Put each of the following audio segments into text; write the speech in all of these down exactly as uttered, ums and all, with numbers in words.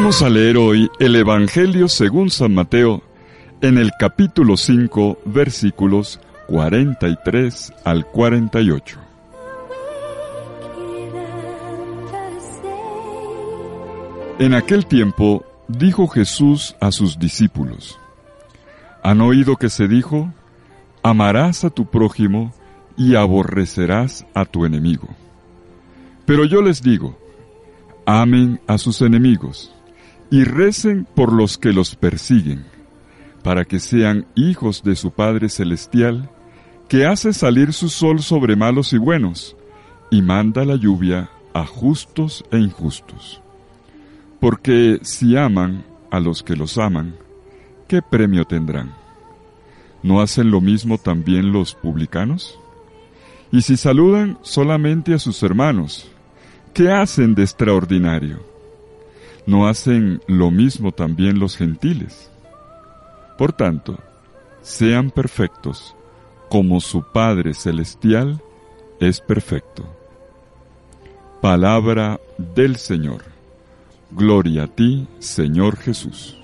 Vamos a leer hoy el Evangelio según San Mateo, en el capítulo cinco, versículos cuarenta y tres al cuarenta y ocho. En aquel tiempo dijo Jesús a sus discípulos: ¿Han oído que se dijo, amarás a tu prójimo y aborrecerás a tu enemigo? Pero yo les digo, amen a sus enemigos y recen por los que los persiguen, para que sean hijos de su Padre Celestial, que hace salir su sol sobre malos y buenos, y manda la lluvia a justos e injustos. Porque si aman a los que los aman, ¿qué premio tendrán? ¿No hacen lo mismo también los publicanos? Y si saludan solamente a sus hermanos, ¿qué hacen de extraordinario? ¿No hacen lo mismo también los gentiles? Por tanto, sean perfectos, como su Padre Celestial es perfecto. Palabra del Señor. Gloria a ti, Señor Jesús.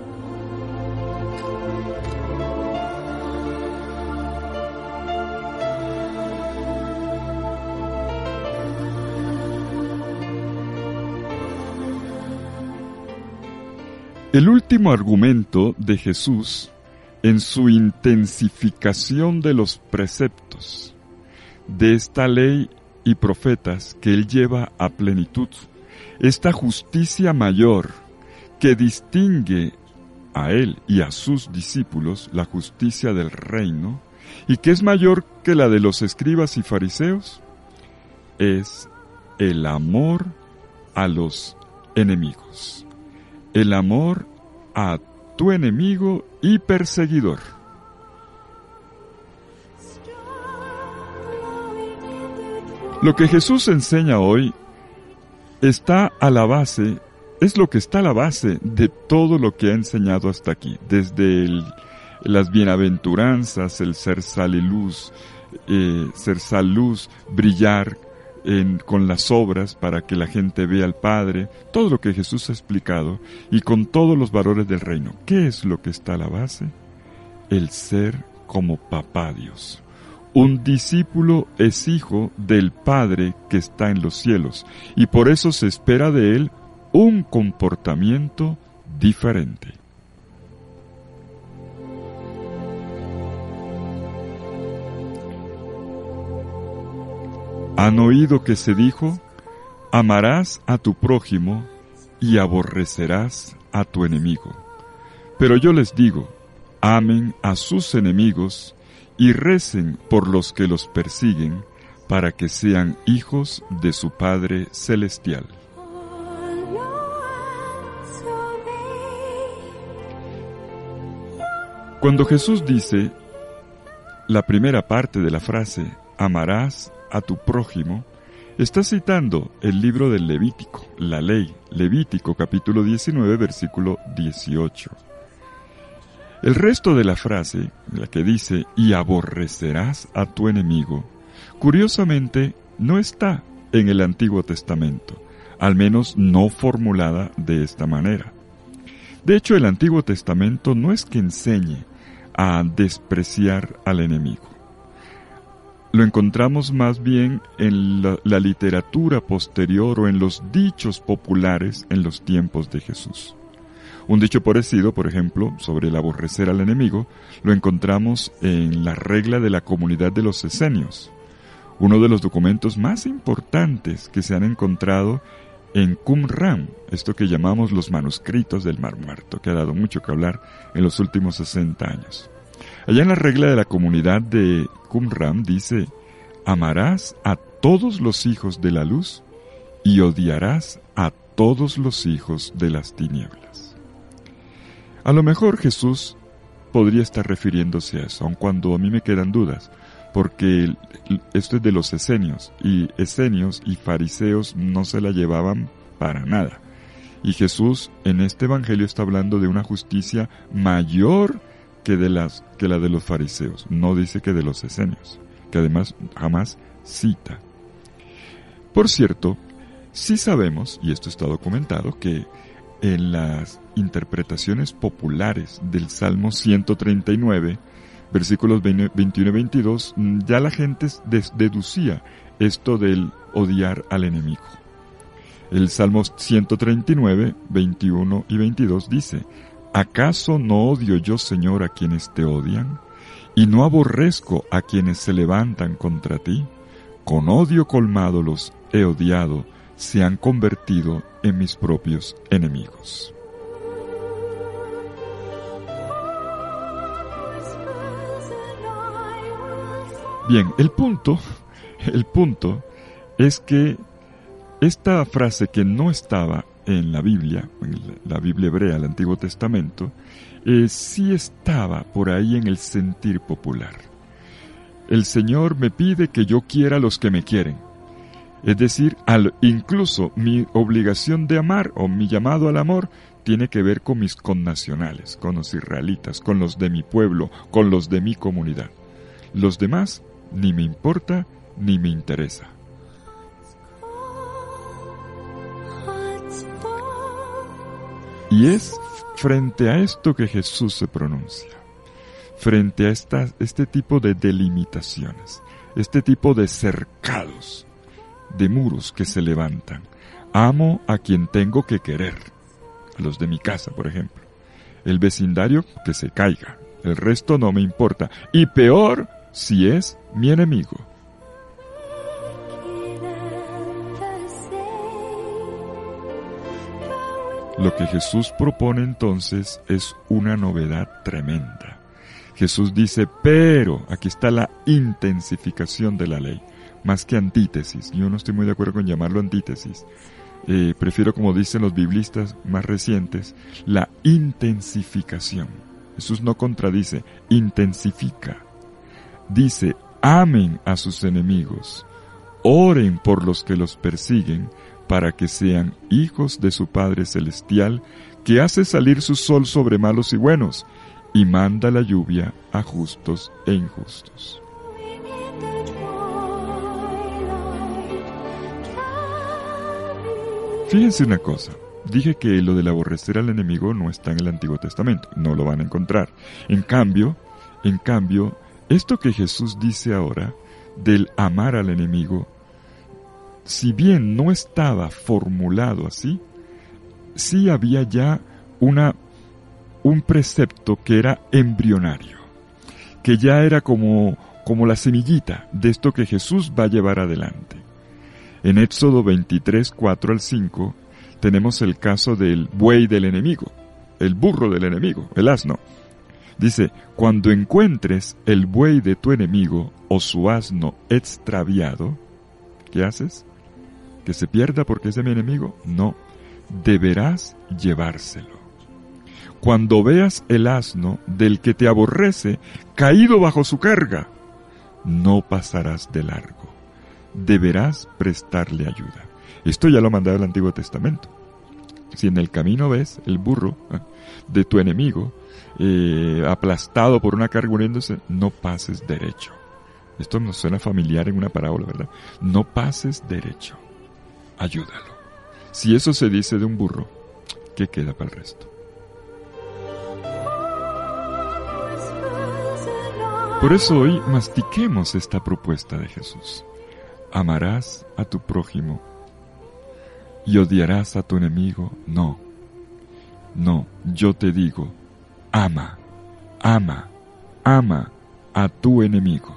El último argumento de Jesús en su intensificación de los preceptos de esta ley y profetas que él lleva a plenitud, esta justicia mayor que distingue a él y a sus discípulos, la justicia del reino, y que es mayor que la de los escribas y fariseos, es el amor a los enemigos. El amor a tu enemigo y perseguidor. Lo que Jesús enseña hoy está a la base, es lo que está a la base de todo lo que ha enseñado hasta aquí, desde el, las bienaventuranzas, el ser sal y luz, eh, ser sal luz, brillar En, con las obras para que la gente vea al Padre, todo lo que Jesús ha explicado, y con todos los valores del reino. ¿Qué es lo que está a la base? El ser como Papá Dios. Un discípulo es hijo del Padre que está en los cielos, y por eso se espera de él un comportamiento diferente. ¿Han oído que se dijo, amarás a tu prójimo y aborrecerás a tu enemigo? Pero yo les digo, amen a sus enemigos y recen por los que los persiguen, para que sean hijos de su Padre Celestial. Cuando Jesús dice la primera parte de la frase, amarás a tu prójimo, está citando el libro del Levítico, la ley, Levítico capítulo diecinueve, versículo dieciocho. El resto de la frase, la que dice, y aborrecerás a tu enemigo, curiosamente no está en el Antiguo Testamento, al menos no formulada de esta manera. De hecho, el Antiguo Testamento no es que enseñe a despreciar al enemigo. Lo encontramos más bien en la, la literatura posterior o en los dichos populares en los tiempos de Jesús. Un dicho parecido, por ejemplo, sobre el aborrecer al enemigo, lo encontramos en la regla de la comunidad de los esenios, uno de los documentos más importantes que se han encontrado en Qumran, esto que llamamos los manuscritos del Mar Muerto, que ha dado mucho que hablar en los últimos sesenta años. Allá en la regla de la comunidad de Qumran dice, amarás a todos los hijos de la luz y odiarás a todos los hijos de las tinieblas. A lo mejor Jesús podría estar refiriéndose a eso, aun cuando a mí me quedan dudas, porque esto es de los esenios, y esenios y fariseos no se la llevaban para nada. Y Jesús en este evangelio está hablando de una justicia mayor que, de las, que la de los fariseos, no dice que de los esenios, que además jamás cita. Por cierto, sí sabemos, y esto está documentado, que en las interpretaciones populares del Salmo ciento treinta y nueve, versículos veintiuno y veintidós, ya la gente deducía esto del odiar al enemigo. El Salmo ciento treinta y nueve, veintiuno y veintidós dice: ¿acaso no odio yo, Señor, a quienes te odian? ¿Y no aborrezco a quienes se levantan contra ti? Con odio colmado los he odiado, se han convertido en mis propios enemigos. Bien, el punto, el punto es que esta frase que no estaba en la Biblia, en la Biblia hebrea, el Antiguo Testamento, eh, sí estaba por ahí en el sentir popular. El Señor me pide que yo quiera a los que me quieren. Es decir, al, incluso mi obligación de amar o mi llamado al amor tiene que ver con mis connacionales, con los israelitas, con los de mi pueblo, con los de mi comunidad. Los demás ni me importa ni me interesa. Y es frente a esto que Jesús se pronuncia, frente a esta, este tipo de delimitaciones, este tipo de cercados, de muros que se levantan. Amo a quien tengo que querer, a los de mi casa, por ejemplo. El vecindario, que se caiga, el resto no me importa. Y peor si es mi enemigo. Lo que Jesús propone entonces es una novedad tremenda. Jesús dice, pero, aquí está la intensificación de la ley, más que antítesis. Yo no estoy muy de acuerdo con llamarlo antítesis. Eh, prefiero, como dicen los biblistas más recientes, la intensificación. Jesús no contradice, intensifica. Dice, amen a sus enemigos, oren por los que los persiguen, para que sean hijos de su Padre Celestial, que hace salir su sol sobre malos y buenos, y manda la lluvia a justos e injustos. Fíjense una cosa, dije que lo del aborrecer al enemigo no está en el Antiguo Testamento, no lo van a encontrar. En cambio, en cambio, esto que Jesús dice ahora, del amar al enemigo, si bien no estaba formulado así, sí había ya una, un precepto que era embrionario, que ya era como, como la semillita de esto que Jesús va a llevar adelante. En Éxodo veintitrés, cuatro al cinco, tenemos el caso del buey del enemigo, el burro del enemigo, el asno. Dice, cuando encuentres el buey de tu enemigo o su asno extraviado, ¿qué haces? ¿Que se pierda porque es de mi enemigo? No, deberás llevárselo. Cuando veas el asno del que te aborrece caído bajo su carga, no pasarás de largo. Deberás prestarle ayuda. Esto ya lo ha mandado el Antiguo Testamento. Si en el camino ves el burro de tu enemigo eh, aplastado por una carga muriéndose, no pases derecho. Esto nos suena familiar en una parábola, ¿verdad? No pases derecho. Ayúdalo. Si eso se dice de un burro, ¿qué queda para el resto? Por eso hoy mastiquemos esta propuesta de Jesús. ¿Amarás a tu prójimo y odiarás a tu enemigo? No. No, yo te digo, ama, ama, ama a tu enemigo.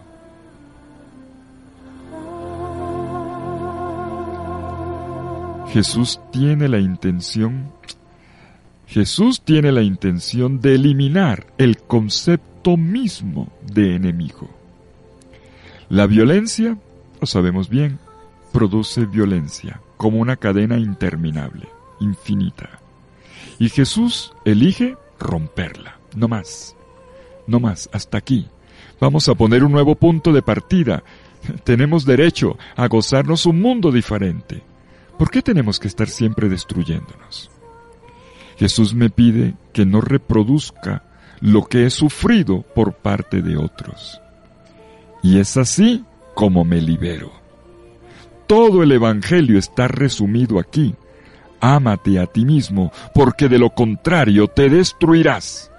Jesús tiene la intención, Jesús tiene la intención de eliminar el concepto mismo de enemigo. La violencia, lo sabemos bien, produce violencia como una cadena interminable, infinita. Y Jesús elige romperla, no más, no más, hasta aquí. Vamos a poner un nuevo punto de partida. Tenemos derecho a gozarnos un mundo diferente. ¿Por qué tenemos que estar siempre destruyéndonos? Jesús me pide que no reproduzca lo que he sufrido por parte de otros. Y es así como me libero. Todo el Evangelio está resumido aquí. Ámate a ti mismo, porque de lo contrario te destruirás.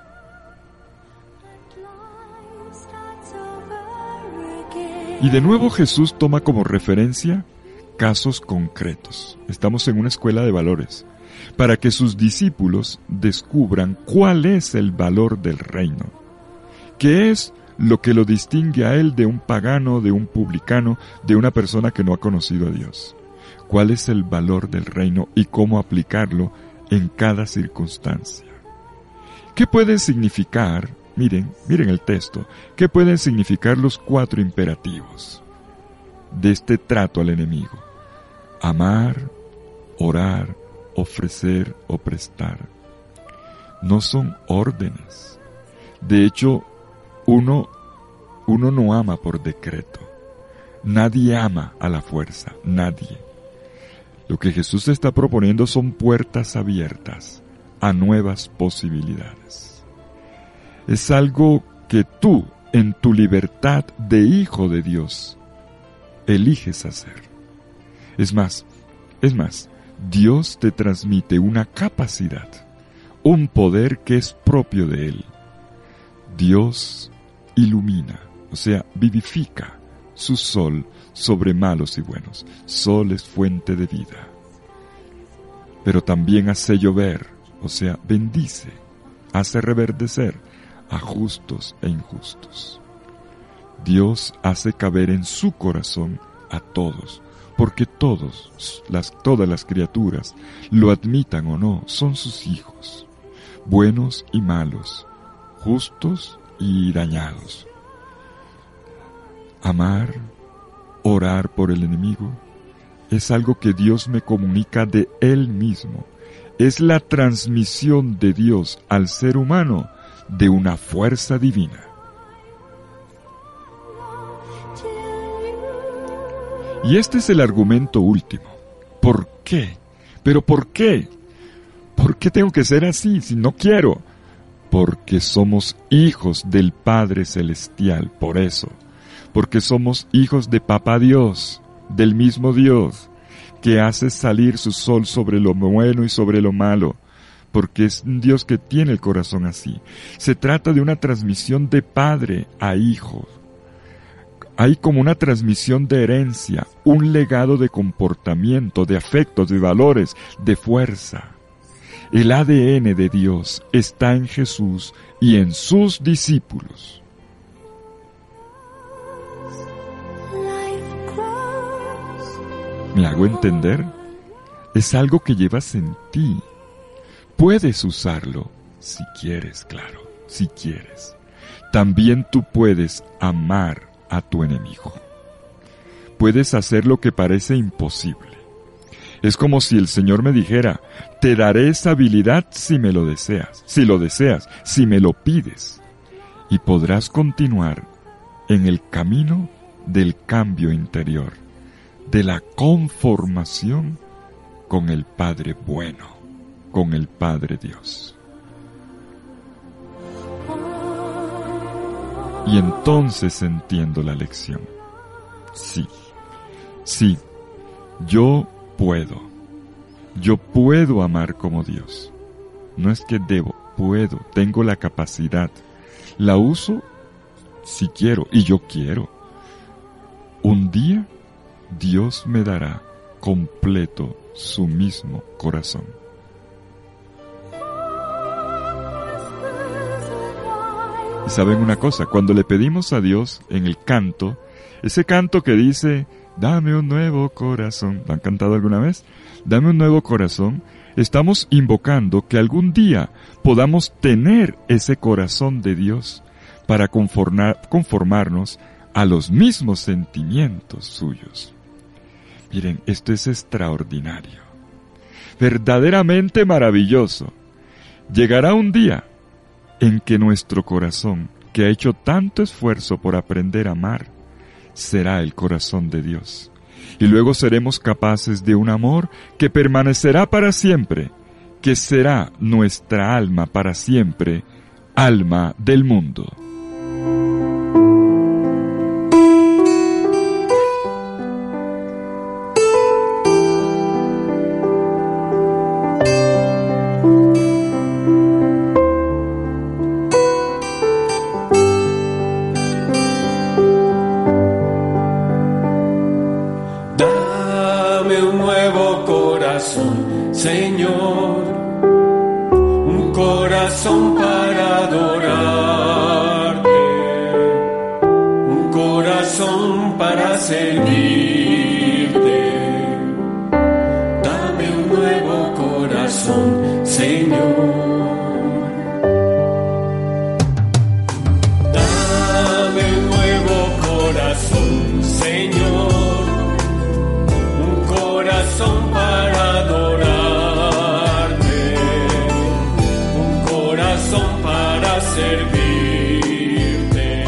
Y de nuevo Jesús toma como referencia casos concretos. Estamos en una escuela de valores, para que sus discípulos descubran cuál es el valor del reino, qué es lo que lo distingue a él de un pagano, de un publicano, de una persona que no ha conocido a Dios. Cuál es el valor del reino y cómo aplicarlo en cada circunstancia. ¿Qué pueden significar? Miren, miren el texto. ¿Qué pueden significar los cuatro imperativos de este trato al enemigo? Amar, orar, ofrecer o prestar. No son órdenes. De hecho, uno, uno no ama por decreto. Nadie ama a la fuerza, nadie. Lo que Jesús está proponiendo son puertas abiertas a nuevas posibilidades. Es algo que tú, en tu libertad de hijo de Dios, eliges hacer. Es más, es más, Dios te transmite una capacidad, un poder que es propio de Él. Dios ilumina, o sea, vivifica su sol sobre malos y buenos. Sol es fuente de vida. Pero también hace llover, o sea, bendice, hace reverdecer a justos e injustos. Dios hace caber en su corazón a todos, porque todos, las, todas las criaturas, lo admitan o no, son sus hijos, buenos y malos, justos y dañados. Amar, orar por el enemigo, es algo que Dios me comunica de Él mismo. Es la transmisión de Dios al ser humano de una fuerza divina. Y este es el argumento último. ¿Por qué? ¿Pero por qué? ¿Por qué tengo que ser así si no quiero? Porque somos hijos del Padre Celestial, por eso. Porque somos hijos de Papá Dios, del mismo Dios, que hace salir su sol sobre lo bueno y sobre lo malo. Porque es un Dios que tiene el corazón así. Se trata de una transmisión de padre a hijo. Hay como una transmisión de herencia, un legado de comportamiento, de afectos, de valores, de fuerza. El A D N de Dios está en Jesús y en sus discípulos. ¿Me hago entender? Es algo que llevas en ti. Puedes usarlo, si quieres, claro, si quieres. También tú puedes amar a tu enemigo. Puedes hacer lo que parece imposible. Es como si el Señor me dijera, te daré esa habilidad si me lo deseas, si lo deseas, si me lo pides. Y podrás continuar en el camino del cambio interior, de la conformación con el Padre bueno, con el Padre Dios. Y entonces entiendo la lección. Sí, sí, yo puedo. Yo puedo amar como Dios. No es que debo, puedo, tengo la capacidad. La uso si quiero, y yo quiero. Un día Dios me dará completo su mismo corazón. Y saben una cosa, cuando le pedimos a Dios en el canto, ese canto que dice, dame un nuevo corazón, ¿lo han cantado alguna vez? Dame un nuevo corazón, estamos invocando que algún día podamos tener ese corazón de Dios para conformar, conformarnos a los mismos sentimientos suyos. Miren, esto es extraordinario, verdaderamente maravilloso. Llegará un día en que nuestro corazón, que ha hecho tanto esfuerzo por aprender a amar, será el corazón de Dios. Y luego seremos capaces de un amor que permanecerá para siempre, que será nuestra alma para siempre, alma del mundo. Señor, un corazón para adorarte, un corazón para servirte. Dame un nuevo corazón, Señor. Dame un nuevo corazón, Señor, un corazón para adorarte, para servirte.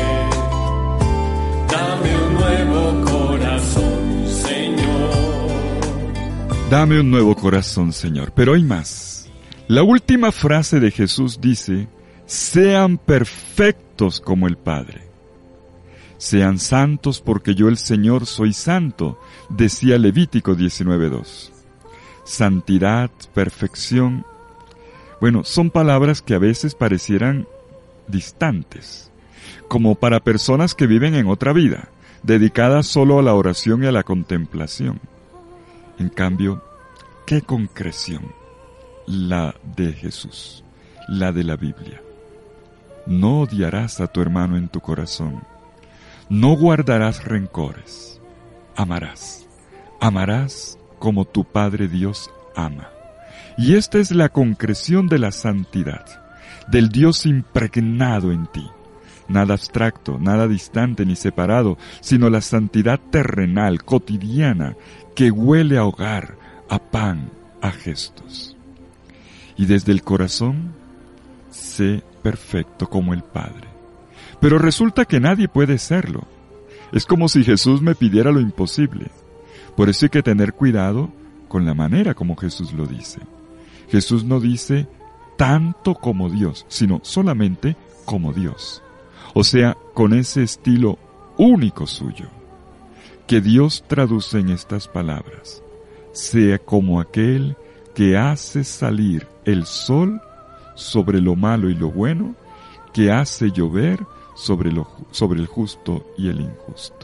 Dame un nuevo corazón, Señor. Dame un nuevo corazón, Señor. Pero hay más. La última frase de Jesús dice: sean perfectos como el Padre. Sean santos porque yo, el Señor, soy santo, decía Levítico diecinueve dos. Santidad, perfección. Bueno, son palabras que a veces parecieran distantes, como para personas que viven en otra vida, dedicadas solo a la oración y a la contemplación. En cambio, ¿qué concreción? La de Jesús, la de la Biblia. No odiarás a tu hermano en tu corazón, no guardarás rencores, amarás, amarás como tu Padre Dios ama. Y esta es la concreción de la santidad, del Dios impregnado en ti. Nada abstracto, nada distante ni separado, sino la santidad terrenal, cotidiana, que huele a hogar, a pan, a gestos. Y desde el corazón, sé perfecto como el Padre. Pero resulta que nadie puede serlo. Es como si Jesús me pidiera lo imposible. Por eso hay que tener cuidado con la manera como Jesús lo dice. Jesús no dice tanto como Dios, sino solamente como Dios. O sea, con ese estilo único suyo, que Dios traduce en estas palabras: sea como aquel que hace salir el sol sobre lo malo y lo bueno, que hace llover sobre, lo, sobre el justo y el injusto.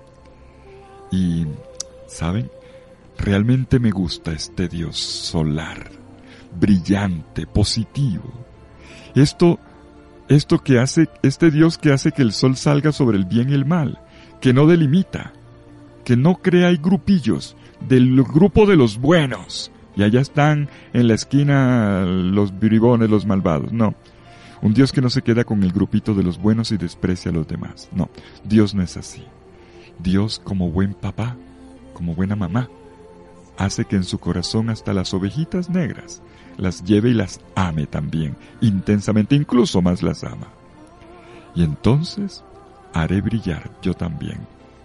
Y, ¿saben? Realmente me gusta este Dios solar, brillante, positivo. Esto, esto que hace, este Dios que hace que el sol salga sobre el bien y el mal, que no delimita, que no crea hay grupillos del grupo de los buenos, y allá están en la esquina los bribones, los malvados. No, un Dios que no se queda con el grupito de los buenos y desprecia a los demás. No, Dios no es así. Dios, como buen papá, como buena mamá, hace que en su corazón hasta las ovejitas negras las lleve y las ame también, intensamente, incluso más las ama. Y entonces haré brillar yo también.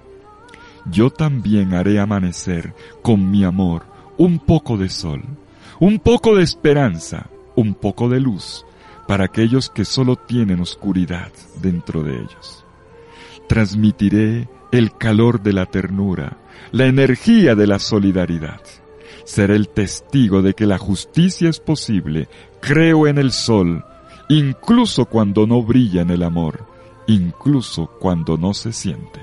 Yo también haré amanecer con mi amor un poco de sol, un poco de esperanza, un poco de luz para aquellos que solo tienen oscuridad dentro de ellos. Transmitiré el calor de la ternura, la energía de la solidaridad. Seré el testigo de que la justicia es posible. Creo en el sol, incluso cuando no brilla en el amor, incluso cuando no se siente.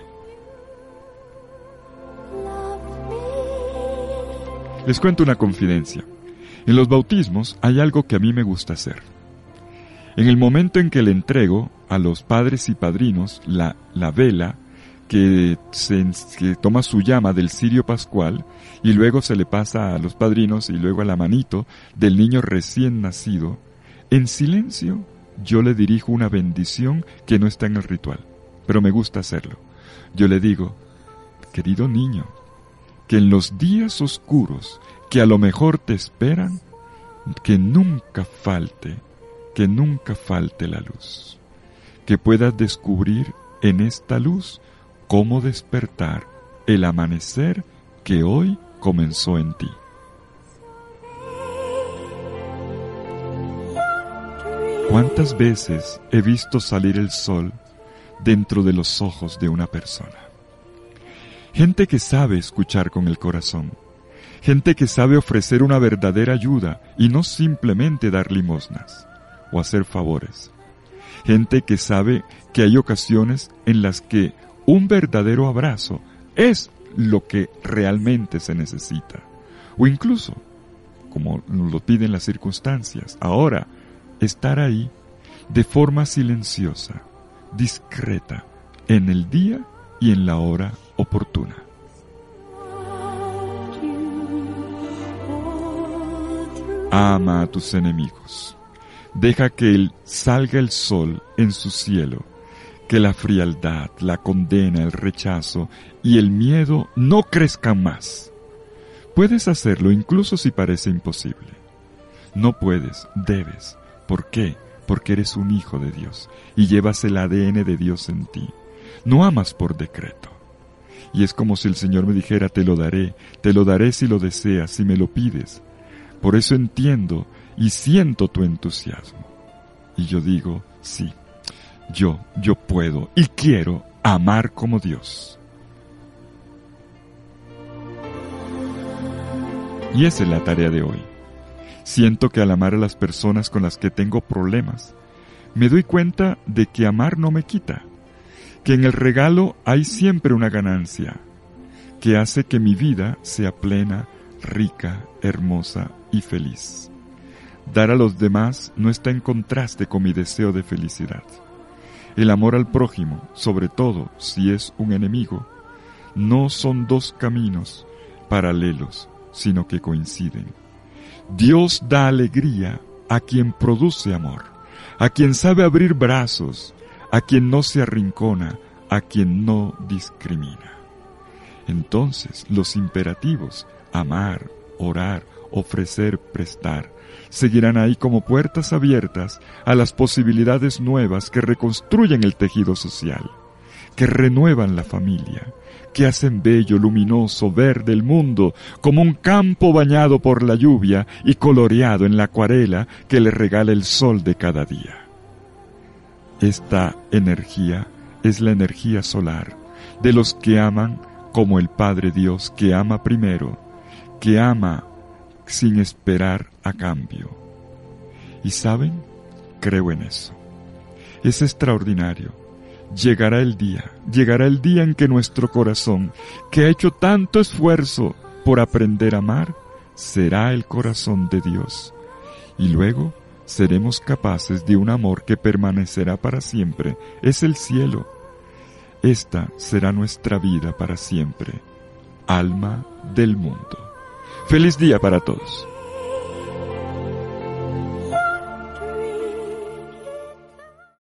Les cuento una confidencia. En los bautismos hay algo que a mí me gusta hacer. En el momento en que le entrego a los padres y padrinos la, la vela, Que, se, que toma su llama del cirio pascual y luego se le pasa a los padrinos y luego a la manito del niño recién nacido, en silencio yo le dirijo una bendición que no está en el ritual, pero me gusta hacerlo. Yo le digo: querido niño, que en los días oscuros que a lo mejor te esperan, que nunca falte, que nunca falte la luz, que puedas descubrir en esta luz cómo despertar el amanecer que hoy comenzó en ti. ¿Cuántas veces he visto salir el sol dentro de los ojos de una persona? Gente que sabe escuchar con el corazón, gente que sabe ofrecer una verdadera ayuda y no simplemente dar limosnas o hacer favores. Gente que sabe que hay ocasiones en las que un verdadero abrazo es lo que realmente se necesita. O incluso como nos lo piden las circunstancias. Ahora, estar ahí de forma silenciosa, discreta, en el día y en la hora oportuna. Ama a tus enemigos. Deja que el, salga el sol en su cielo, que la frialdad, la condena, el rechazo y el miedo no crezcan más. Puedes hacerlo incluso si parece imposible. No puedes, debes. ¿Por qué? Porque eres un hijo de Dios y llevas el A D N de Dios en ti. No amas por decreto. Y es como si el Señor me dijera, te lo daré, te lo daré si lo deseas, si me lo pides. Por eso entiendo y siento tu entusiasmo. Y yo digo, sí, yo, yo puedo y quiero amar como Dios. Y esa es la tarea de hoy. Siento que al amar a las personas con las que tengo problemas, me doy cuenta de que amar no me quita, que en el regalo hay siempre una ganancia, que hace que mi vida sea plena, rica, hermosa y feliz. Dar a los demás no está en contraste con mi deseo de felicidad. El amor al prójimo, sobre todo si es un enemigo, no son dos caminos paralelos, sino que coinciden. Dios da alegría a quien produce amor, a quien sabe abrir brazos, a quien no se arrincona, a quien no discrimina. Entonces, los imperativos, amar, orar, ofrecer, prestar, seguirán ahí como puertas abiertas a las posibilidades nuevas que reconstruyen el tejido social, que renuevan la familia, que hacen bello, luminoso, verde el mundo, como un campo bañado por la lluvia y coloreado en la acuarela que le regala el sol de cada día. Esta energía es la energía solar de los que aman como el Padre Dios, que ama primero, que ama sin esperar a cambio. ¿Y saben? Creo en eso. Es extraordinario. Llegará el día, llegará el día en que nuestro corazón, que ha hecho tanto esfuerzo por aprender a amar, será el corazón de Dios. Y luego seremos capaces de un amor que permanecerá para siempre. Es el cielo. Esta será nuestra vida para siempre. Alma del mundo. Feliz día para todos.